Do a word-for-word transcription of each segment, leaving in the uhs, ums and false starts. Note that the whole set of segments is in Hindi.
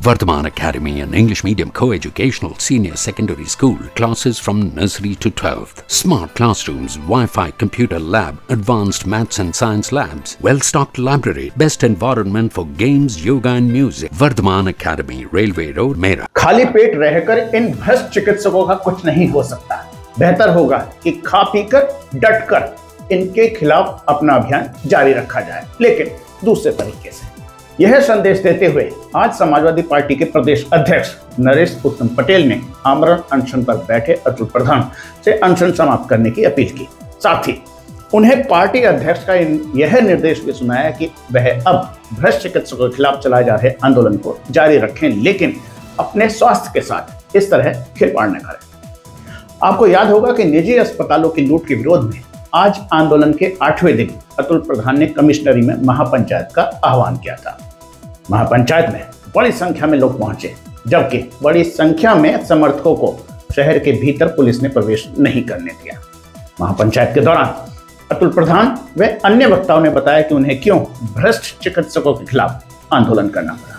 Vardhaman Academy, an English medium co-educational senior secondary school, classes from nursery to twelfth. Smart classrooms, Wi-Fi computer lab, advanced maths and science labs, well-stocked library, best environment for games, yoga and music. Vardhaman Academy, Railway Road, Mera. खाली पेट रहकर इन भ्रष्ट चिकित्सकों का कुछ नहीं हो सकता। बेहतर होगा कि खा पीकर डटकर इनके खिलाफ अपना अभियान जारी रखा जाए, लेकिन दूसरे तरीके से। यह संदेश देते हुए आज समाजवादी पार्टी के प्रदेश अध्यक्ष नरेश उत्तम पटेल ने आमरण अनशन पर बैठे अतुल प्रधान से अनशन समाप्त करने की अपील की। साथ ही उन्हें पार्टी अध्यक्ष का यह निर्देश भी सुनाया कि वह अब भ्रष्ट चिकित्सकों के खिलाफ चलाए जा रहे आंदोलन को जारी रखें, लेकिन अपने स्वास्थ्य के साथ इस तरह खिलवाड़ न करें। आपको याद होगा कि निजी अस्पतालों की लूट के विरोध में आज आंदोलन के आठवें दिन अतुल प्रधान ने कमिश्नरी में महापंचायत का आह्वान किया था। महापंचायत में बड़ी संख्या में लोग पहुंचे, जबकि बड़ी संख्या में समर्थकों को शहर के भीतर पुलिस ने प्रवेश नहीं करने दिया। महापंचायत के दौरान अतुल प्रधान व अन्य वक्ताओं ने बताया कि उन्हें क्यों भ्रष्ट चिकित्सकों के खिलाफ आंदोलन करना पड़ा।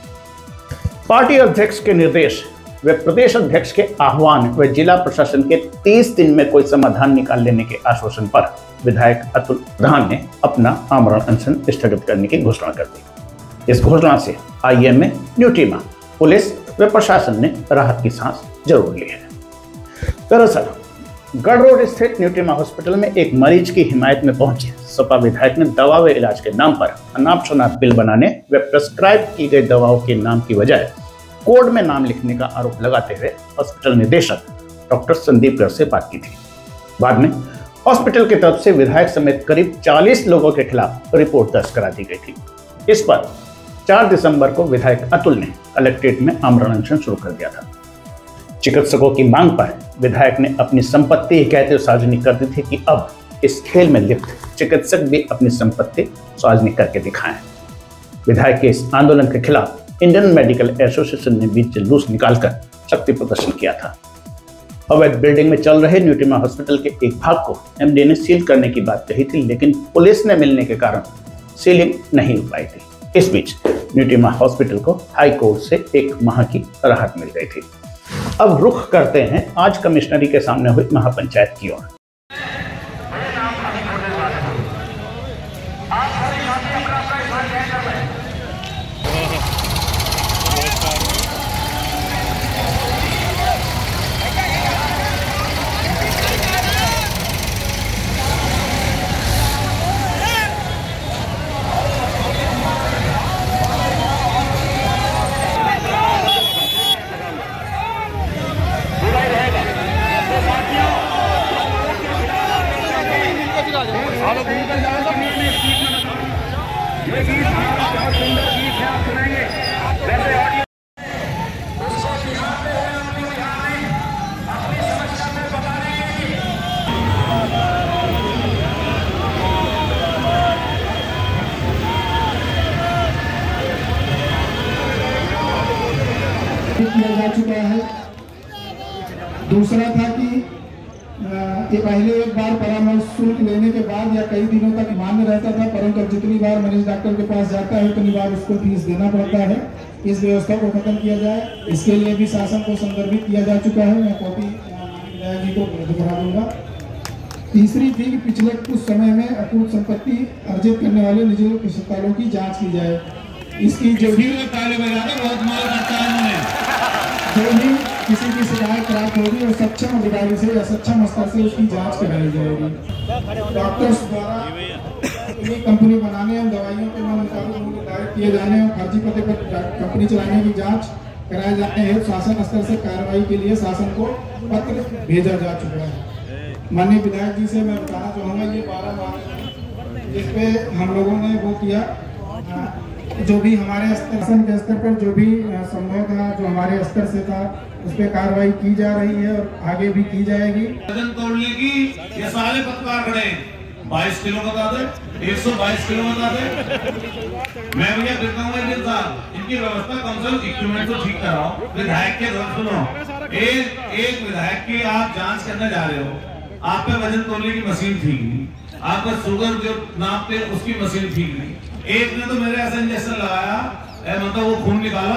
पार्टी अध्यक्ष के निर्देश व प्रदेश अध्यक्ष के आह्वान व जिला प्रशासन के तीस दिन में कोई समाधान निकाल लेने के आश्वासन पर विधायक अतुल प्रधान ने अपना आमरण अनशन स्थगित करने की घोषणा कर दी। इस घोषणा से आईएम में न्यूटीमा, पुलिस व प्रशासन ने राहत की सांस जरूर ली है। दरअसल गढ़ रोड स्थित न्यूटीमा हॉस्पिटल में एक मरीज की हिमायत में पहुंचे सपा विधायक ने दवा व इलाज के नाम पर अनाप शनाप बिल बनाने व प्रेस्क्राइब की गई दवाओं के नाम की बजाय कोड में नाम लिखने का आरोप लगाते हुए हॉस्पिटल निदेशक डॉक्टर संदीप गर्ग से बात की थी। बाद में हॉस्पिटल की तरफ से विधायक समेत करीब चालीस लोगों के खिलाफ रिपोर्ट दर्ज करा दी गई थी। इस पर चार दिसंबर को विधायक अतुल ने कलेक्ट्रेट में आमरण अनशन शुरू कर दिया था। चिकित्सकों की मांग पर विधायक ने अपनी संपत्ति ही कहते हुए सार्वजनिक कर दी थी कि अब इस खेल में लिप्त चिकित्सक भी अपनी संपत्ति सार्वजनिक करके दिखाएं। विधायक के इस आंदोलन के खिलाफ इंडियन मेडिकल एसोसिएशन ने भी जुलूस निकालकर शक्ति प्रदर्शन किया था। अवैध बिल्डिंग में चल रहे न्यूटीमा हॉस्पिटल के एक भाग को एमडी ने सील करने की बात कही थी, लेकिन पुलिस ने मिलने के कारण सीलिंग नहीं हो पाई थी। इस बीच न्यूटीमा हॉस्पिटल को हाई कोर्ट से एक माह की राहत मिल गई थी। अब रुख करते हैं आज कमिश्नरी के सामने हुई महापंचायत की ओर। किया जा चुका है। दूसरा था कि ये पहले एक बार परामर्श शुल्क लेने के बाद या कई दिनों तक मान्य रहता था, परंतु अब जितनी बार मरीज डॉक्टर के पास जाता है उतनी बार उसको फीस देना पड़ता है। इस व्यवस्था को खत्म किया जाए, इसके लिए भी शासन को संदर्भित किया जा चुका है। मैं कॉपी विधायक जी को दिखा दूंगा। तीसरी थी कि पिछले कुछ समय में अपूर्ण संपत्ति अर्जित करने वाले निजी अस्पतालों की जाँच की जाए। इसकी जो भी जो भी किसी की शिकायत प्राप्त होगी और सक्षम अधिकारी से या सक्षम स्तर से उसकी जांच कराई जाएगी। डॉक्टर्स द्वारा कंपनी बनाने और दवाइयों के मुताबिक दायर किए जाने और फर्जी पते पर कंपनी चलाने की जांच कराए जाने हेतु शासन स्तर से कार्रवाई के लिए शासन को पत्र भेजा जा चुका है। माननीय विधायक जी से मैं बताना चाहूँगा, ये बारह मामले जिस पे हम लोगों ने वो किया, जो भी हमारे स्तर के स्तर पर जो भी संभव था, जो हमारे स्तर से था, उस पर कार्रवाई की जा रही है और आगे भी की जाएगी। वजन तोड़ने की ये सारे पत्रकार खड़े बाईस किलो बता दे, एक सौ बाईस किलो बता दे। मैं भैया कहता हूँ इनकी व्यवस्था कम से कम इक्विपमेंट तो ठीक कराओ। विधायक के सुनो, एक एक विधायक की आप जांच करने जा रहे हो, आप पे वजन तोड़ने की मशीन ठीक नहीं, आपका शुगर जो नापते उसकी मशीन ठीक नहीं। एक ने तो मेरे ऐसा इंजेक्शन लगाया, मतलब वो खून निकाला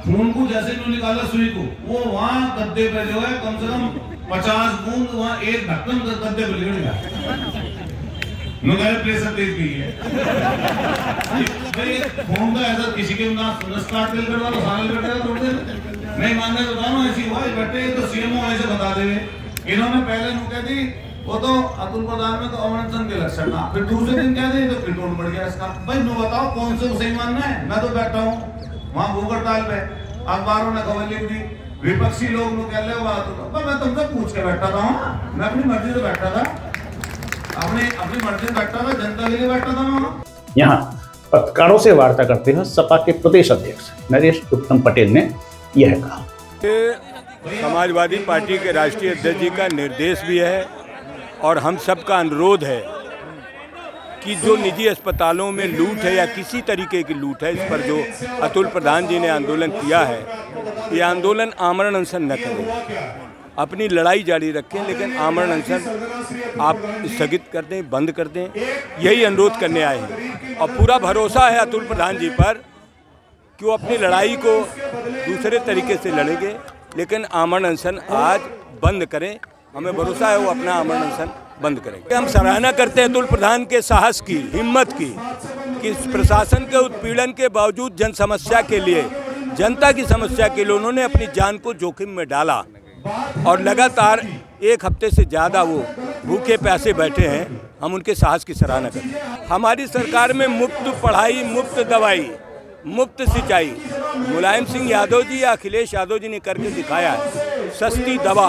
खून को जैसे इन्होंने निकाला सुई को, वो वहां गद्दे पे जो है कम से कम पचास बूंद वहां एक ढक्कन गद्दे पे निकल गया। नुगारे प्रेशर तेज भी है भाई, खून का ऐसा किसी के ना स्टार्ट करवा लो, साल बैठेगा थोड़ी देर नहीं मानना तो बताओ, ऐसी हुआ बैठे तो सीएमओ ऐसे बता देवे। इन्होंने पहले नु कह दी वो तो अतुल प्रधान में तो अमरचंद के लक्षण था, फिर दूसरे दिन कह दे तो पेट्रोल बढ़ गया इसका। भाई नो बताओ कौन से सही मानना है? मैं तो बैठा हूँ वहां भूख हड़ताल पे, अखबारों ने खबर लिख दी, विपक्षी लोग नो कह ले तो मैं तुमसे पूछ के बैठा था, मैं अपनी मर्जी से बैठा था, अपनी अपनी मर्जी से बैठा था, जनता के लिए बैठा था वहां। यहाँ पत्रकारों से वार्ता करते हुए सपा के प्रदेश अध्यक्ष नरेश उत्तम पटेल ने यह कहा। समाजवादी पार्टी के राष्ट्रीय अध्यक्ष जी का निर्देश भी है और हम सबका अनुरोध है कि जो निजी अस्पतालों में लूट है या किसी तरीके की लूट है, इस पर जो अतुल प्रधान जी ने आंदोलन किया है, ये आंदोलन आमरण अनशन न करें, अपनी लड़ाई जारी रखें, लेकिन आमरण अनशन आप स्थगित कर दें, बंद कर दें, यही अनुरोध करने आए हैं। और पूरा भरोसा है अतुल प्रधान जी पर कि वो अपनी लड़ाई को दूसरे तरीके से लड़ेंगे, लेकिन आमरण अनशन आज बंद करें। हमें भरोसा है वो अपना आमरण अनशन बंद करेंगे। हम सराहना करते हैं अतुल प्रधान के साहस की, हिम्मत की, कि प्रशासन के उत्पीड़न के बावजूद जन समस्या के लिए, जनता की समस्या के लिए उन्होंने अपनी जान को जोखिम में डाला और लगातार एक हफ्ते से ज़्यादा वो भूखे प्यासे बैठे हैं। हम उनके साहस की सराहना करते हैं। हमारी सरकार में मुफ्त पढ़ाई, मुफ्त दवाई, मुफ्त सिंचाई मुलायम सिंह यादव जी या अखिलेश यादव जी ने करके दिखाया है। सस्ती दवा,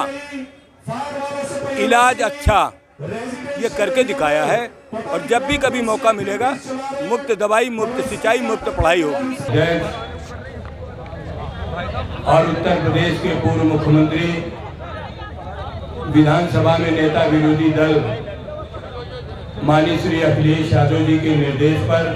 इलाज अच्छा, ये करके दिखाया है। और जब भी कभी मौका मिलेगा मुफ्त दवाई, मुफ्त सिंचाई, मुफ्त पढ़ाई होगी। और उत्तर प्रदेश के पूर्व मुख्यमंत्री, विधानसभा में नेता विरोधी दल माननीय श्री अखिलेश यादव जी के निर्देश पर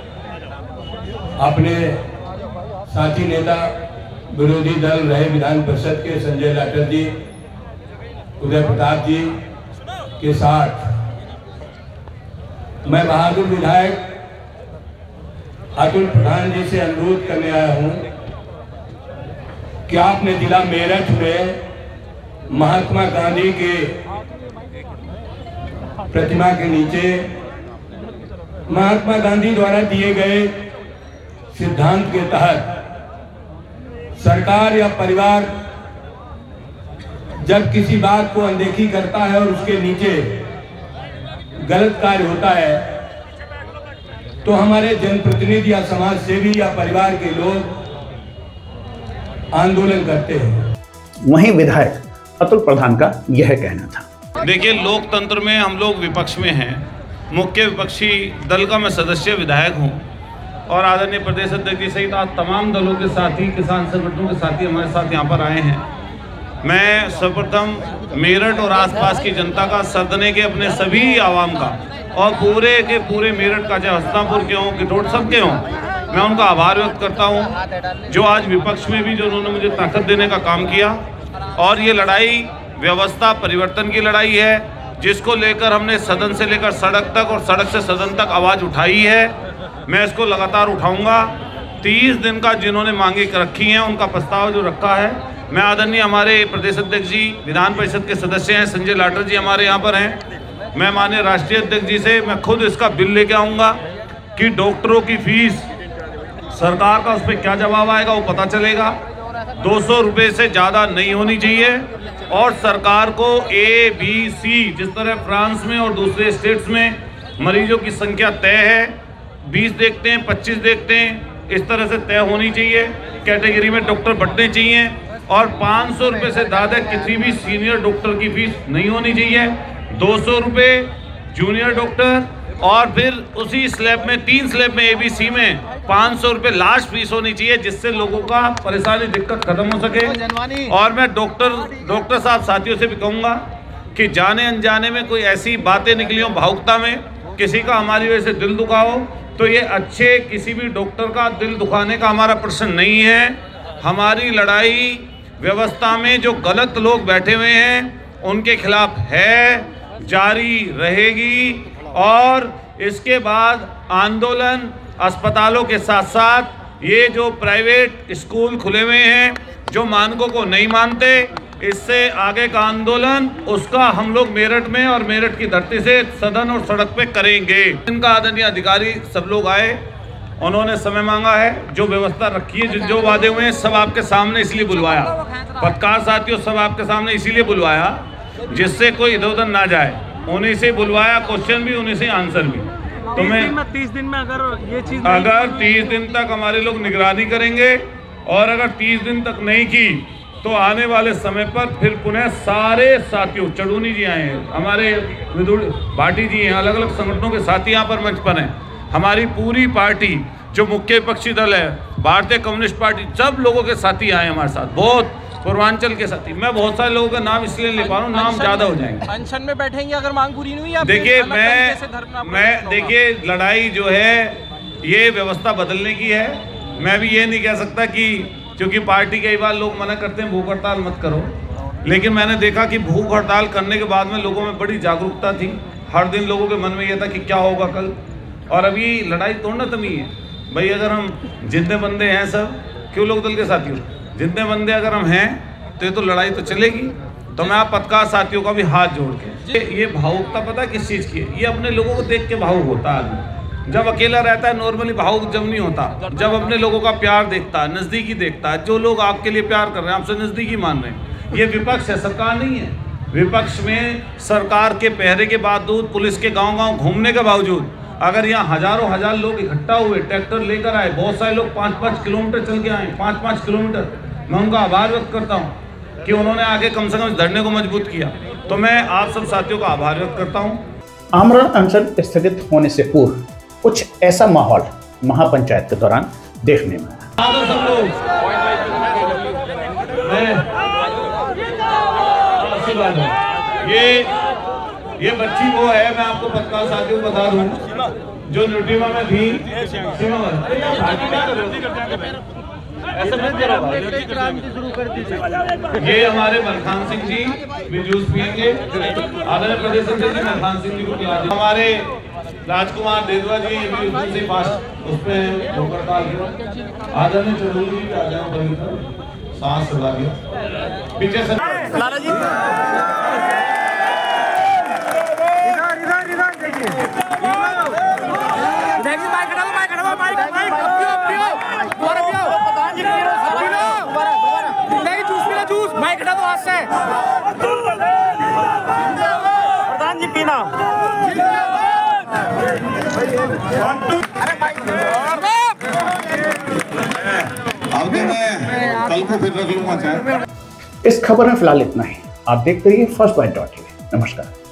अपने साथी नेता विरोधी दल रहे विधान परिषद के संजय लाटर जी, उदय प्रताप जी के साथ मैं बहादुर विधायक अतुल प्रधान जी से अनुरोध करने आया हूं कि आपने जिला मेरठ में महात्मा गांधी के प्रतिमा के नीचे महात्मा गांधी द्वारा दिए गए सिद्धांत के तहत सरकार या परिवार जब किसी बात को अनदेखी करता है और उसके नीचे गलत कार्य होता है तो हमारे जनप्रतिनिधि या समाज सेवी या परिवार के लोग आंदोलन करते हैं। वहीं विधायक अतुल प्रधान का यह कहना था। देखिए, लोकतंत्र में हम लोग विपक्ष में हैं, मुख्य विपक्षी दल का मैं सदस्य विधायक हूं और आदरणीय प्रदेश अध्यक्ष जी सहित आज तमाम दलों के साथी, किसान संगठनों के साथी हमारे साथ यहाँ पर आए हैं। मैं सर्वप्रथम मेरठ और आसपास की जनता का, सदने के अपने सभी आवाम का और पूरे के पूरे मेरठ का, चाहे हस्तापुर के हों, किटोट सब के हों, मैं उनका आभार व्यक्त करता हूं जो आज विपक्ष में भी जो उन्होंने मुझे ताकत देने का काम किया। और ये लड़ाई व्यवस्था परिवर्तन की लड़ाई है, जिसको लेकर हमने सदन से लेकर सड़क तक और सड़क से सदन तक आवाज़ उठाई है। मैं इसको लगातार उठाऊंगा। तीस दिन का जिन्होंने मांगे रखी हैं उनका प्रस्ताव जो रखा है, मैं आदरणीय हमारे प्रदेश अध्यक्ष जी, विधान परिषद के सदस्य हैं संजय लाटर जी हमारे यहाँ पर हैं, मैं माननीय राष्ट्रीय अध्यक्ष जी से मैं खुद इसका बिल लेके आऊँगा कि डॉक्टरों की फीस सरकार का उस पर क्या जवाब आएगा वो पता चलेगा। दो सौ रुपये से ज़्यादा नहीं होनी चाहिए और सरकार को ए बी सी, जिस तरह फ्रांस में और दूसरे स्टेट्स में मरीजों की संख्या तय है, बीस देखते हैं, पच्चीस देखते हैं, इस तरह से तय होनी चाहिए। कैटेगरी में डॉक्टर बढ़ने चाहिए और पाँच सौ रुपये से ज़्यादा किसी भी सीनियर डॉक्टर की फीस नहीं होनी चाहिए। दो सौ रुपये जूनियर डॉक्टर और फिर उसी स्लैब में, तीन स्लैब में एबीसी में पाँच सौ रुपये लास्ट फीस होनी चाहिए, जिससे लोगों का परेशानी दिक्कत खत्म हो सके। और मैं डॉक्टर डॉक्टर साहब साथियों से भी कहूँगा कि जाने अनजाने में कोई ऐसी बातें निकली हो भावुकता में, किसी का हमारी वजह से दिल दुखा हो, तो ये अच्छे किसी भी डॉक्टर का दिल दुखाने का हमारा प्रश्न नहीं है। हमारी लड़ाई व्यवस्था में जो गलत लोग बैठे हुए हैं उनके खिलाफ है, जारी रहेगी। और इसके बाद आंदोलन अस्पतालों के साथ साथ ये जो प्राइवेट स्कूल खुले हुए हैं, जो मानकों को नहीं मानते, इससे आगे का आंदोलन उसका हम लोग मेरठ में और मेरठ की धरती से सदन और सड़क पे करेंगे। इनका आदरणीय अधिकारी सब लोग आए, उन्होंने समय मांगा है, जो व्यवस्था रखी है, जो जो वादे हुए हैं सब आपके सामने इसलिए बुलवाया, पत्रकार साथियों सब आपके सामने इसीलिए बुलवाया जिससे कोई इधर उधर ना जाए। उन्हीं से बुलवाया, क्वेश्चन भी उन्हीं से आंसर भी। तो मैं तीस दिन में अगर ये चीज अगर तीस दिन तक हमारे लोग निगरानी करेंगे और अगर तीस दिन तक नहीं की तो आने वाले समय पर फिर पुनः सारे साथियों, चढ़ूनी जी आए हैं, हमारे विदुर भाटी जी हैं, अलग अलग संगठनों के साथी यहाँ पर मंच पर हैं, हमारी पूरी पार्टी जो मुख्य विपक्षी दल है, भारतीय कम्युनिस्ट पार्टी, सब लोगों के साथी आए हमारे साथ, बहुत पूर्वांचल के साथी। मैं बहुत सारे लोगों का नाम इसलिए ले पा रहा हूँ, नाम ज्यादा हो जाएंगे। अनशन में बैठेंगे अगर मांग पूरी नहीं हुई? देखिए मैं मैं देखिए लड़ाई जो है ये व्यवस्था बदलने की है। मैं भी ये नहीं कह सकता कि क्योंकि पार्टी कई बार लोग मना करते हैं भूख हड़ताल मत करो, लेकिन मैंने देखा कि भूख हड़ताल करने के बाद में लोगों में बड़ी जागरूकता थी। हर दिन लोगों के मन में ये था कि क्या होगा कल, और अभी लड़ाई तोड़ना तमी है भाई। अगर हम जितने बंदे हैं सब, क्यों लोग दल के साथियों, जितने बंदे अगर हम हैं तो ये तो लड़ाई तो चलेगी। तो मैं आप पत्रकार साथियों का भी हाथ जोड़ के, ये भावुकता पता किस चीज़ की है? ये अपने लोगों को देख के भावुक होता है आदमी। जब अकेला रहता है नॉर्मली भावुक जब नहीं होता, जब अपने लोगों का प्यार देखता है, नज़दीकी देखता है, जो लोग आपके लिए प्यार कर रहे हैं, आपसे नज़दीकी मान रहे हैं। ये विपक्ष है, सरकार नहीं है। विपक्ष में सरकार के पहरे के बावजूद, पुलिस के गाँव गाँव घूमने के बावजूद, अगर यहाँ हजारों हजार लोग इकट्ठा हुए, ट्रैक्टर लेकर आए, बहुत सारे लोग पाँच पाँच किलोमीटर चल के आए, पाँच पाँच किलोमीटर, मैं उनका आभार व्यक्त करता हूँ कि उन्होंने आगे कम से कम इस धरने को मजबूत किया। तो मैं आप सब साथियों का आभार व्यक्त करता हूँ। आमरण अनशन स्थगित होने से पूर्व कुछ ऐसा माहौल महापंचायत के दौरान देखने में आया। सब लोग ये ये बच्ची वो है, मैं आपको पत्रकार साथियों को बता दूं, जो न्यूट्रीमा में थी। ऐसा मत करो, ये हमारे मलखान सिंह जी भी जूस पियेंगे। आदरणीय प्रदेश अध्यक्ष जी मलखान सिंह जी को पिला दें। हमारे राजकुमार देदवा जी भी उनसे पास उस पे हड़ताल की। आदरणीय चौधरी जी आ जाओ, बड़ी तरफ सांस चला दिया पीछे से लाला जी। प्रधान जी पीना। अब मैं कल को फिर रख लूंगा। इस खबर में फिलहाल इतना ही। आप देखते रहिए फर्स्ट बाइट डॉट टीवी। नमस्कार।